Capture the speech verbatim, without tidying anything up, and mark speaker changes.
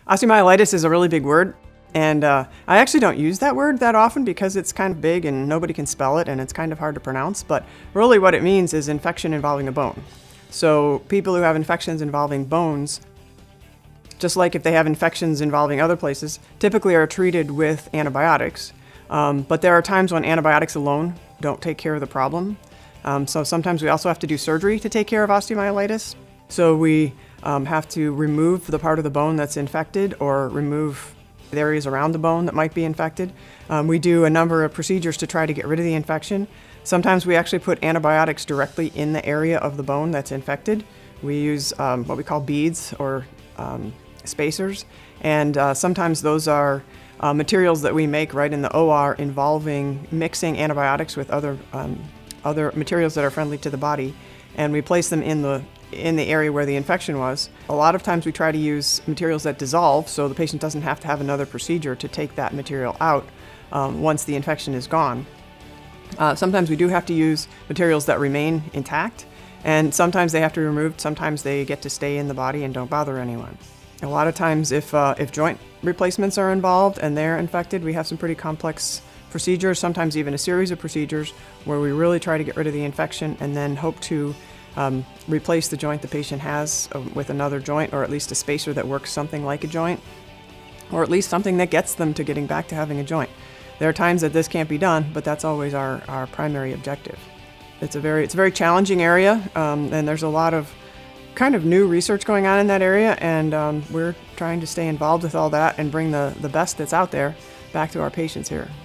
Speaker 1: Osteomyelitis is a really big word, and uh, I actually don't use that word that often because it's kind of big and nobody can spell it and it's kind of hard to pronounce, but really what it means is infection involving a bone. So people who have infections involving bones, just like if they have infections involving other places, typically are treated with antibiotics. Um, but there are times when antibiotics alone don't take care of the problem. Um, so sometimes we also have to do surgery to take care of osteomyelitis. So we um, have to remove the part of the bone that's infected or remove the areas around the bone that might be infected. Um, we do a number of procedures to try to get rid of the infection. Sometimes we actually put antibiotics directly in the area of the bone that's infected. We use um, what we call beads or um, spacers, and uh, sometimes those are uh, materials that we make right in the O R involving mixing antibiotics with other, um, other materials that are friendly to the body, and we place them in the in the area where the infection was. A lot of times we try to use materials that dissolve so the patient doesn't have to have another procedure to take that material out um, once the infection is gone. Uh, sometimes we do have to use materials that remain intact, and sometimes they have to be removed, sometimes they get to stay in the body and don't bother anyone. A lot of times if, uh, if joint replacements are involved and they're infected, we have some pretty complex procedures, sometimes even a series of procedures where we really try to get rid of the infection and then hope to Um, replace the joint the patient has uh, with another joint, or at least a spacer that works something like a joint, or at least something that gets them to getting back to having a joint. There are times that this can't be done, but that's always our, our primary objective. It's a very, it's a very challenging area, um, and there's a lot of kind of new research going on in that area, and um, we're trying to stay involved with all that and bring the, the best that's out there back to our patients here.